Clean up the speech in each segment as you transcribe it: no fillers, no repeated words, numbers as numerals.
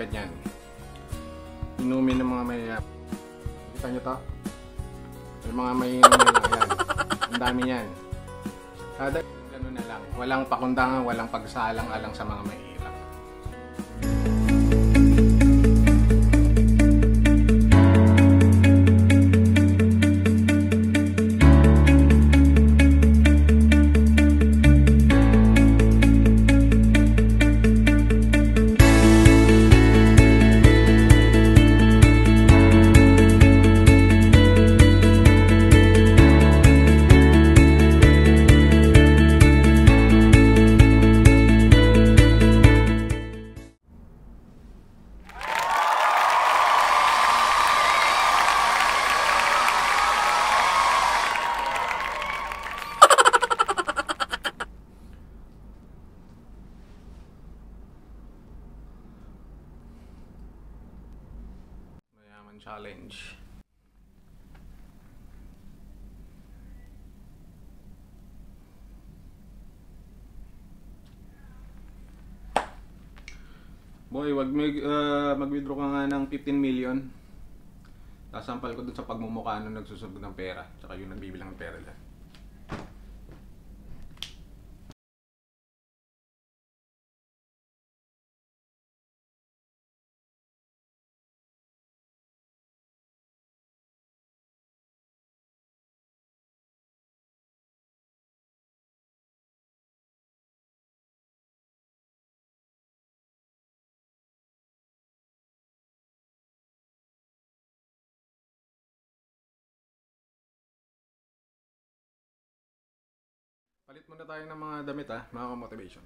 ganyan. Inumin ng mga mayayabang. Kita nyo to? Yung mga mayayabang yan. Ang dami yan. Kada ganun na lang. Walang pakundangan, walang pagsalang-alang sa mga mahihirap. Challenge. Boy, wag mag-withdraw ka nga ng 15 million. Sasampal ko dun sa pagmumukha nung nagsusubog ng pera, tsaka yung nagbibilang ng pera lang. Palit muna tayo ng mga damit mga motivation.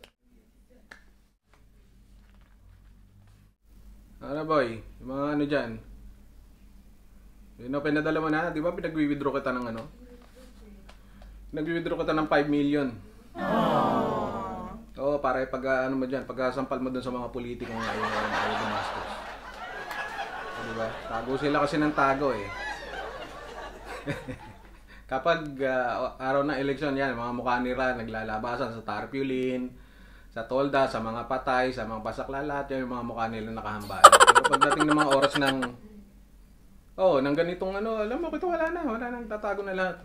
Ano boy, yung mga ano dyan. Yun, pinadala mo na, di ba pinag-withdraw kita ng ano? Nag-withdraw kita ng 5 million. Oo, para pag ano mo dyan, pag-sampal mo dun sa mga politikong ayaw gumastos. Di ba? Tago sila kasi ng tago eh. Kapag araw ng eleksyon yan, mga mukha nila naglalabasan sa tarpaulin, sa tolda, sa mga patay, sa mga pasaklalat, yan yung mga mukha nila nakahambal. Pero pagdating ng mga oras ng ng ganitong ano, alam mo, ito wala na, tatago na lahat.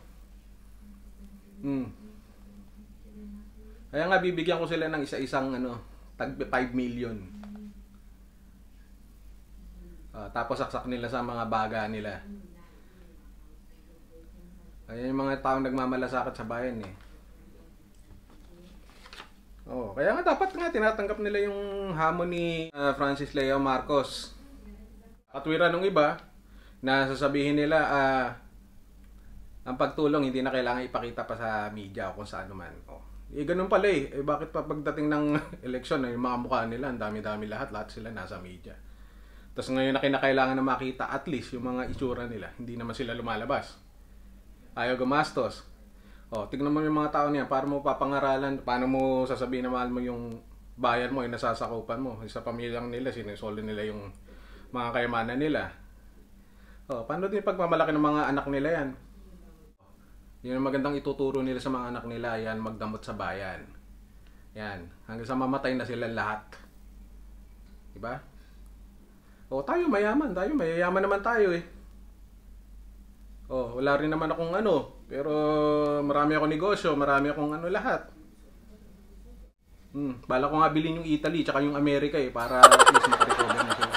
Kaya nga bibigyan ko sila ng isa-isang tag 5 million. Tapos saksak nila sa mga baga nila. Ayan yung mga taong nagmamalasakit sa bayan eh. Kaya nga dapat nga tinatanggap nila yung hamon ni Francis Leo Marcos. Katwiran ng iba na sasabihin nila ang pagtulong hindi na kailangan ipakita pa sa media o kung saan naman. Ganun pala eh. Bakit pa pagdating ng eleksyon yung mga mukha nila, ang dami-dami lahat sila nasa media. Tapos ngayon na kinakailangan na makita at least yung mga itsura nila, hindi naman sila lumalabas. Ayaw gumastos. Tignan mo yung mga tao niya, para mo papangaralan, paano mo sasabihin na mahal mo yung bayan mo, yung nasasakupan mo, sa pamilyang nila, sinusoldo nila yung mga kayamanan nila. Paano din pagmamalaki ng mga anak nila yan? Yun ang magandang ituturo nila sa mga anak nila, yan, magdamot sa bayan. Yan, hanggang sa mamatay na sila lahat. Diba? Tayo mayaman, mayayaman naman tayo eh. Wala rin naman akong pero marami akong negosyo, marami akong lahat. Bala ko nga bilhin yung Italy tsaka yung Amerika eh, para at least makarecover na sila.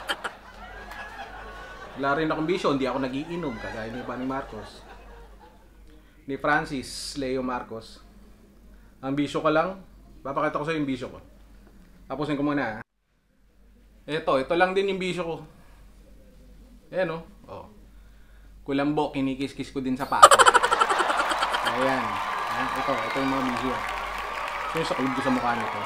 Wala rin akong bisyo, hindi ako nagiinom kagaya ni Marcos. Ni Francis Leo Marcos. Ang bisyo ko lang, papakita ko sa yung bisyo ko. Tapusin ko muna. Ito lang din yung bisyo ko. Ayan kulambo, kinikis-kis ko din sa paa. Ayan. Ito yung mga bisyo. Ito yung saklog ko sa mukha nito.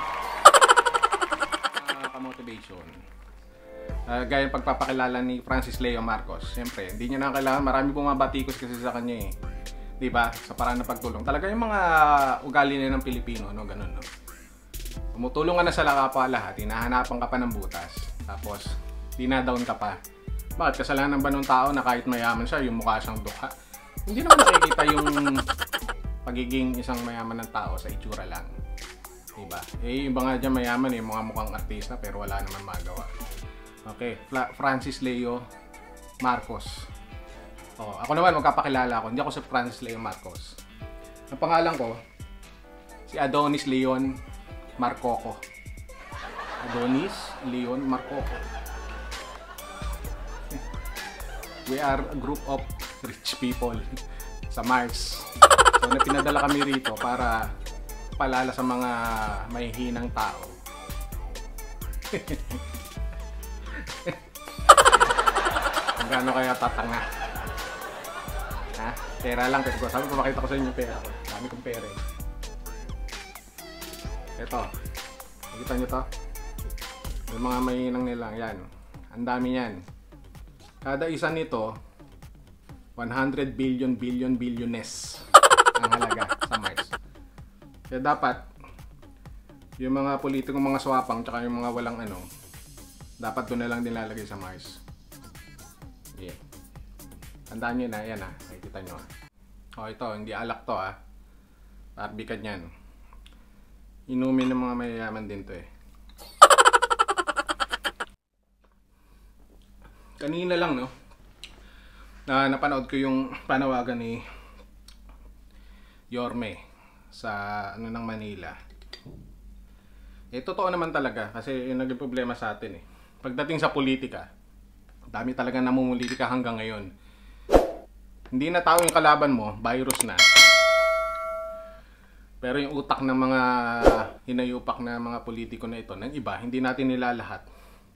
Motivation. Gaya yung pagpapakilala ni Francis Leo Marcos. Siyempre, hindi niya na kailangan. Marami pong mga batikos kasi sa kanya eh. Diba? Sa paraan ng pagtulong. Talaga yung mga ugali na ng Pilipino, ganun. Tumutulong ka na sa kapwa lahat. Hinahanapan ka pa ng butas. Tapos, dinadown ka pa. Bakit? Kasalanan ba ng tao na kahit mayaman siya, yung mukha siyang dukha? Hindi naman nakikita yung pagiging isang mayaman ng tao sa itsura lang. Diba? Yung iba nga dyan mayaman mga mukhang artista pero wala naman magawa. Okay, Francis Leo Marcos. Ako naman magpapakilala ako. Hindi ako si Francis Leo Marcos. Ang pangalan ko, si Adonis Leon Marcoco. Adonis Leon Marcoco. We are a group of rich people sa Mars. So, pinadala kami rito para palala sa mga mahihinang tao. Gano'n kaya tatanga? Ha? Pera lang. Kasi sabi ko, makita ko sa inyo pera ko. Dami kong pera eh. Ito. Nakita nyo to? Yung mga mahihinang nilang. Yan. Ang dami yan. Kada isa nito, 100 billions ang halaga sa Mars. Kaya dapat, yung mga politikong mga swapang tsaka yung mga walang ano, dapat doon na lang nilalagay sa Mars. Yeah. Tandaan nyo na, yan nakikita nyo ito, hindi alak to Arbikan yan. Inumin ng mga mayayaman din to Kanina lang na napanood ko yung panawagan ni Yorme sa ng Manila. Totoo naman talaga kasi yung naging problema sa atin Pagdating sa politika, dami talaga namumulitika hanggang ngayon. Hindi na tao yung kalaban mo, virus na. Pero yung utak ng mga hinayupak na mga politiko na ito, ng iba, hindi natin nilalahat.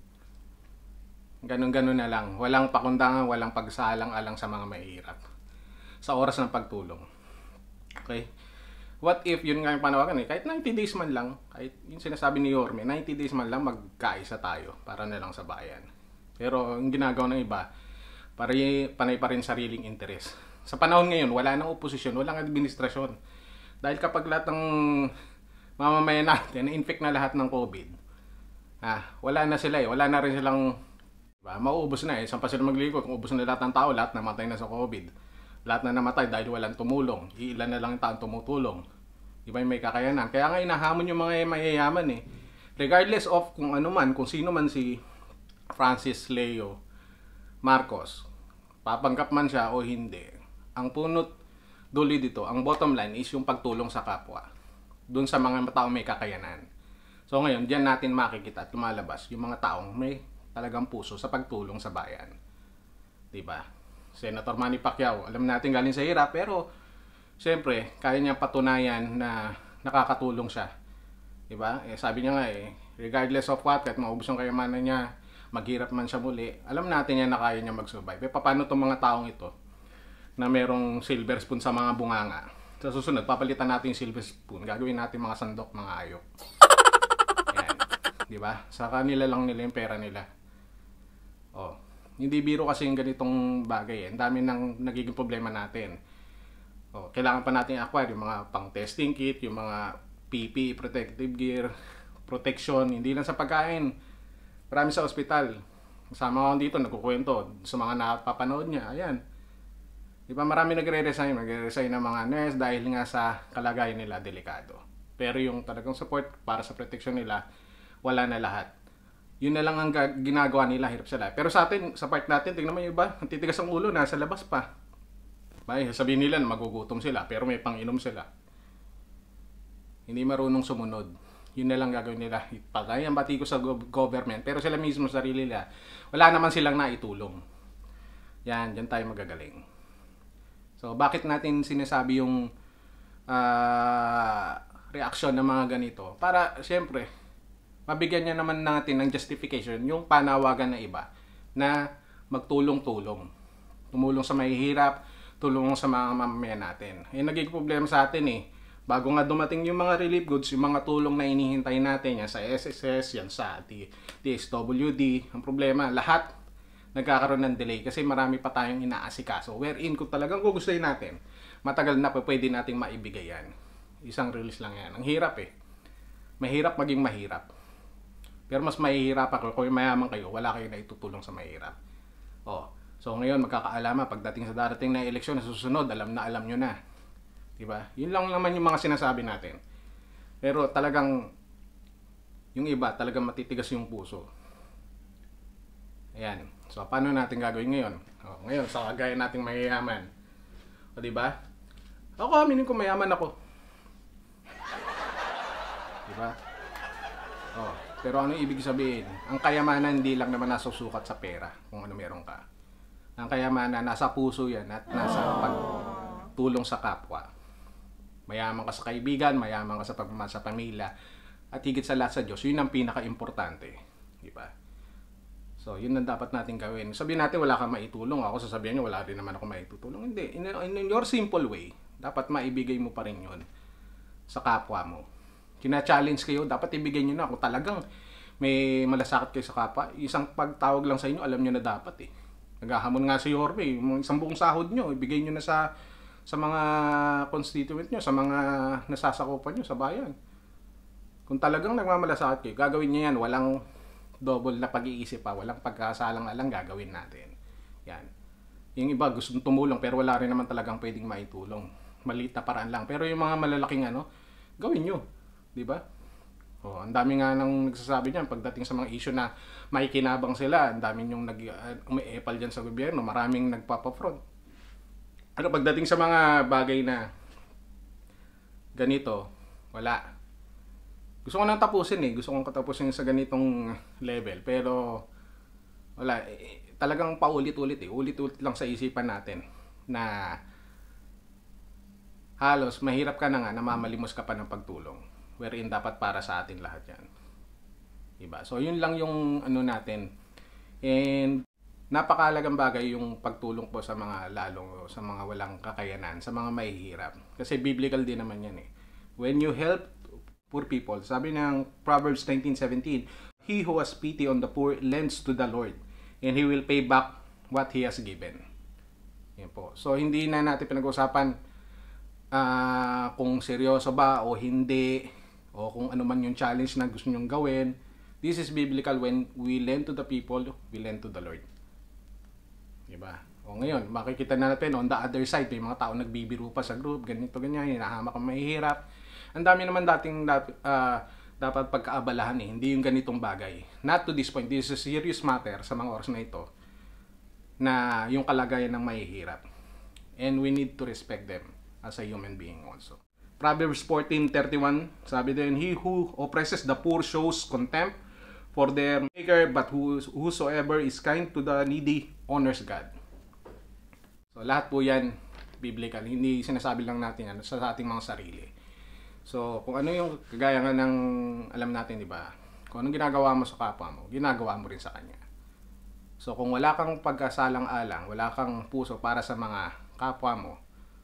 Ganon-ganon na lang. Walang pakundangan, walang pagsalang-alang sa mga mahihirap. Sa oras ng pagtulong. Okay? What if, yun nga yung panawagan kahit 90 days man lang, kahit yung sinasabi ni Yorme, 90 days man lang magkaisa tayo para na lang sa bayan. Pero yung ginagawa ng iba, para panay pa rin sariling interes. Sa panahon ngayon, wala nang oposisyon, walang administrasyon. Dahil kapag lahat ng mamamayan natin, na-infect na lahat ng COVID, wala na sila wala na rin silang mauubos na saan pa sila magligo kung ubos na lahat ng tao, lahat namatay na sa COVID. Lahat na namatay dahil walang tumulong. Ilan na lang taong tumutulong. Iba yung may kakayanan. Kaya nga inahamon yung mga mayayaman Regardless of kung ano man, kung sino man si Francis Leo Marcos, papanggap man siya o hindi, ang punot dulo dito, ang bottom line is yung pagtulong sa kapwa. Doon sa mga taong may kakayanan. So ngayon, diyan natin makikita at lumalabas yung mga taong may talagang puso sa pagtulong sa bayan. Diba? Senator Manny Pacquiao, alam natin galing sa hirap, pero siyempre, kaya niya patunayan na nakakatulong siya. Diba? Sabi niya nga regardless of what, kahit maubos yung kayamanan niya, maghirap man siya muli, alam natin yan na kaya niya mag-survive. Paano itong mga taong ito na merong silver spoon sa mga bunganga? Sa susunod, papalitan natin yung silver spoon, gagawin natin mga sandok, mga ayok. Yan. Diba? Sa kanila lang nila yung pera nila. Hindi biro kasi yung ganitong bagay Ang dami nang nagiging problema natin. Kailangan pa natin acquire yung mga pang-testing kit, yung mga PPE, protective gear, protection, hindi lang sa pagkain. Marami sa ospital. Kasama ko dito, nagkukwento sa mga napapanood niya. Ayan. Diba marami nagre-resign ng mga nurse dahil nga sa kalagayan nila delikado. Pero yung talagang support para sa protection nila, wala na lahat. Yun na lang ang ginagawa nila, hirap sila. Pero sa atin, sa part natin, tingnan mo yung iba, ang titigas ang ulo, nasa labas pa. Sabihin nila, magugutom sila, pero may pang-inom sila. Hindi marunong sumunod. Yun na lang gagawin nila. Pagkaya ang bati ko sa government, pero sila mismo sarili nila, wala naman silang naitulong. Yan, dyan tayo magagaling. So, bakit natin sinasabi yung reaksyon ng mga ganito? Para, siyempre, mabigyan niya naman natin ng justification yung panawagan na iba na magtulong-tulong. Tumulong sa mahihirap, tulong sa mga mamamayan natin. Nagiging problema sa atin Bago nga dumating yung mga relief goods, yung mga tulong na inihintay natin, yan sa SSS, yan sa DSWD, ang problema, lahat nagkakaroon ng delay kasi marami pa tayong inaasikaso. Wherein kung talagang gugustuhin natin, matagal na pwede nating maibigay yan. Isang release lang yan. Ang hirap Mahirap maging mahirap. Pero mas mahihirap ako kung mayaman kayo, wala kayo na itutulong sa mahirap. So ngayon magkakaalaman pagdating sa darating na eleksyon na susunod, alam nyo na. Diba? Yun lang naman yung mga sinasabi natin. Pero talagang yung iba talagang matitigas yung puso. Ayan. So, paano natin gagawin ngayon? Ngayon, sa kagaya nating mayayaman. O, diba? Ako, aminin ko mayaman ako. Diba? Pero ano ibig sabihin? Ang kayamanan hindi lang naman nasusukat sa pera kung ano meron ka. Ang kayamanan nasa puso yan at nasa pagtulong sa kapwa. Mayaman ka sa kaibigan, mayaman ka sa pagmamahal sa pamilya, at higit sa lahat sa Diyos, yun ang pinaka-importante. Diba? So, yun ang dapat natin gawin. Sabihin natin wala kang maitulong. Ako sasabihin nyo, wala rin naman ako maitutulong. Hindi. In your simple way, dapat maibigay mo pa rin yun sa kapwa mo. Kina-challenge kayo, dapat ibigay nyo na. Kung talagang may malasakit kayo sa kapwa, isang pagtawag lang sa inyo, alam nyo na dapat eh. Naghahamon nga si Yorme, isang buong sahod nyo, ibigay nyo na sa mga constituent nyo, sa mga nasasakupan nyo sa bayan. Kung talagang nagmamalasakit kayo, gagawin nyo yan. Walang double na pag-iisip pa, walang pagkasalang-alang gagawin natin. Yan. Yung iba gusto tumulong pero wala rin naman talagang pwedeng maitulong. Maliit na paraan lang. Pero yung mga malalaking gawin nyo. Diba? Ang dami nga nang nagsasabi niyan pagdating sa mga issue na makikinabang sila. Ang dami yung umiepal dyan sa gobyerno. Maraming nagpapafront. Pero pagdating sa mga bagay na ganito, wala. Gusto ko nang tapusin eh. Gusto kong katapusin sa ganitong level. Pero wala. Talagang paulit-ulit eh. Ulit-ulit lang sa isipan natin na halos mahirap ka na nga, namamalimos ka pa ng pagtulong. Wherein dapat para sa atin lahat yan. Diba? So yun lang yung natin. And napakahalagang bagay yung pagtulong po sa mga sa mga walang kakayanan, sa mga mahihirap. Kasi biblical din naman yan eh. When you help poor people, sabi ng Proverbs 19:17, he who has pity on the poor lends to the Lord, and He will pay back what He has given. Yan po. So hindi na natin pinag-usapan kung seryoso ba o hindi, o kung ano man yung challenge na gusto nyong gawin. This is biblical. When we lend to the people, we lend to the Lord. Diba? O ngayon, makikita na natin on the other side, may mga tao nagbibiro pa sa group, ganito, ganyan, hinahamak ang mahihirap. Ang dami naman dapat pagkaabalahan eh. Hindi yung ganitong bagay. Not to this point. This is a serious matter sa mga oras na ito, na yung kalagayan ng mahihirap. And we need to respect them as a human being also. Proverbs 14:31, sabi din, he who oppresses the poor shows contempt for their maker, but whosoever is kind to the needy honors God. So lahat po yan biblical. Hindi sinasabi lang natin sa ating mga sarili. So kung ano yung kagaya nga ng alam natin, di ba? Kung anong ginagawa mo sa kapwa mo, ginagawa mo rin sa kanya. So kung wala kang pagkasalang-alang, wala kang puso para sa mga kapwa mo,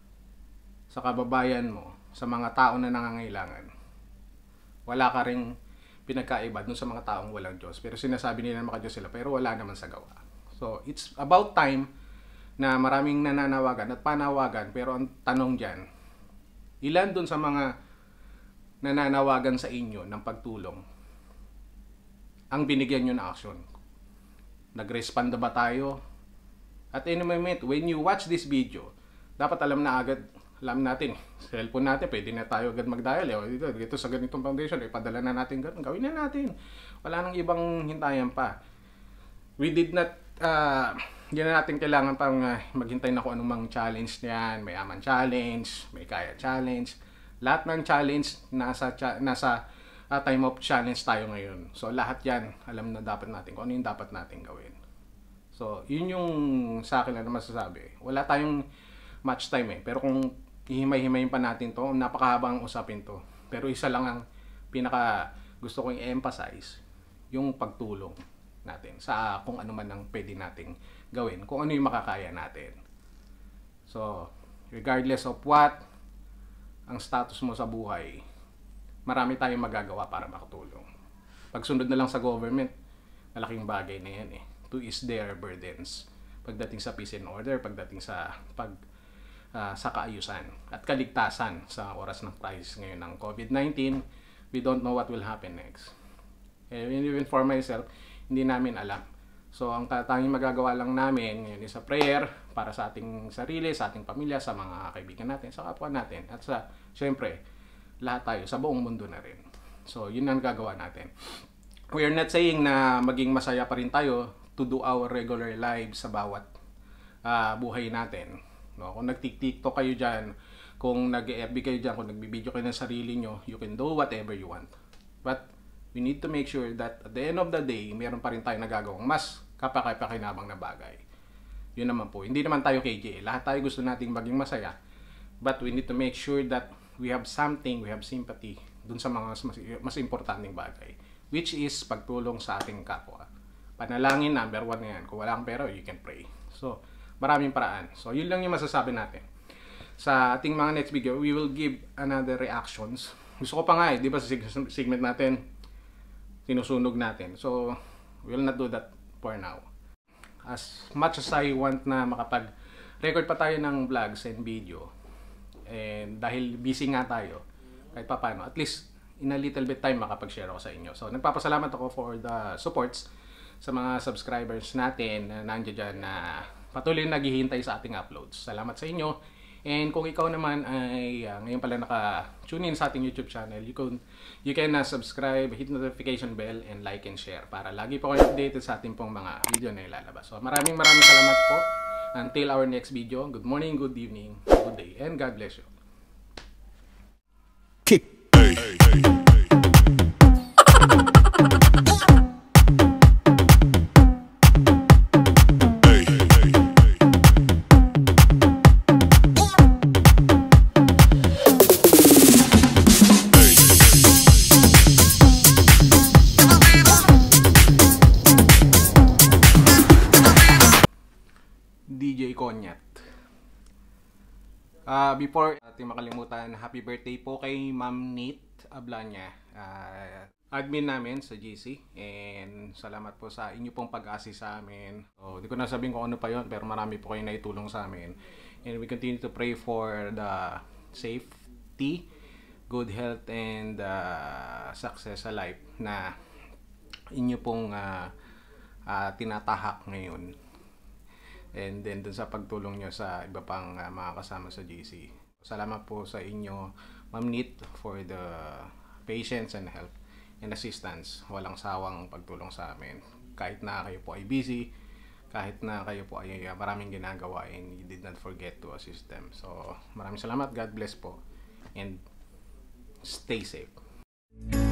sa kababayan mo, sa mga tao na nangangailangan, wala ka ring pinagkaiba dun sa mga taong walang Diyos. Pero sinasabi nila makadiyos sila, pero wala naman sa gawa. So it's about time na maraming nananawagan at panawagan. Pero ang tanong dyan, ilan dun sa mga nananawagan sa inyo ng pagtulong ang binigyan nyo na action? Nag-respond ba tayo? At any moment, when you watch this video, dapat alam natin, cellphone natin, pwede na tayo agad mag-dial. Dito sa ganitong foundation, ipadala na natin ganun. Gawin na natin. Wala nang ibang hintayan pa. We did not, hindi na natin kailangan pang maghintay na kung anumang challenge niyan. May Aman Challenge, may Kaya Challenge. Lahat ng challenge, nasa time of challenge tayo ngayon. So lahat yan, alam na dapat natin kung ano yung dapat natin gawin. So yun yung sa akin na masasabi. Wala tayong much time eh. Pero kung ihimay-himayin pa natin to, napakahabang usapin to. Pero isa lang ang pinaka gusto kong i-emphasize, yung pagtulong natin sa kung ano man ang pwede nating gawin, kung ano yung makakaya natin. So, regardless of what ang status mo sa buhay, marami tayong magagawa para makatulong. Pagsunod na lang sa government, malaking bagay na yan eh. To ease their burdens. Pagdating sa peace and order, pagdating sa sa kaayusan at kaligtasan sa oras ng crisis ngayon ng COVID-19, we don't know what will happen next. Even for myself, hindi namin alam. So, ang tanging magagawa lang namin ngayon is a prayer para sa ating sarili, sa ating pamilya, sa mga kaibigan natin, sa kapwa natin, at syempre, lahat tayo, sa buong mundo na rin. So, yun ang gagawa natin. We are not saying na maging masaya pa rin tayo to do our regular lives sa bawat buhay natin. No? Kung nag-TikTok kayo dyan, kung nag-FB kayo dyan, kung nagbibideo kayo ng sarili nyo, you can do whatever you want. But we need to make sure that at the end of the day, meron pa rin tayo nagagawang mas kapakapakinabang na bagay. Yun naman po. Hindi naman tayo KJ. Lahat tayo gusto nating maging masaya. But we need to make sure that we have something, we have sympathy dun sa mga mas importanteng bagay. Which is pagtulong sa ating kapwa. Panalangin, number 1 na yan. Kung wala kang pera, you can pray. So, maraming paraan. So, yun lang yung masasabi natin. Sa ating mga next video, we will give another reactions. Gusto ko pa nga di ba sa segment natin, sinusunog natin. So, we will not do that for now. As much as I want na makapag-record pa tayo ng vlogs and video, and dahil busy nga tayo, kahit pa paano, at least in a little bit time makapag-share ako sa inyo. So, nagpapasalamat ako for the supports sa mga subscribers natin na nandiyan dyan na patuloy naghihintay sa ating uploads. Salamat sa inyo. And kung ikaw naman ay ngayon pala naka-tune in sa ating YouTube channel, you can subscribe, hit notification bell, and like and share para lagi po kayo updated sa ating pong mga video na ilalabas. So maraming salamat po. Until our next video, good morning, good evening, good day, and God bless you. DJ Konyat. Before ating makalimutan, happy birthday po kay Ma'am Nate Ablanya, admin namin sa GC, and salamat po sa inyo pong pag-assist sa amin. So, di ko na sabihin kung ano pa yon, pero marami po kayo naitulong sa amin, and we continue to pray for the safety, good health, and success sa life na inyo pong tinatahak ngayon. And then dun sa pagtulong nyo sa iba pang mga kasama sa GC. Salamat po sa inyo, Ma'am Nit, for the patience and help and assistance. Walang sawang pagtulong sa amin. Kahit na kayo po ay busy, kahit na kayo po ay maraming ginagawa, and you did not forget to assist them. So maraming salamat, God bless po, and stay safe.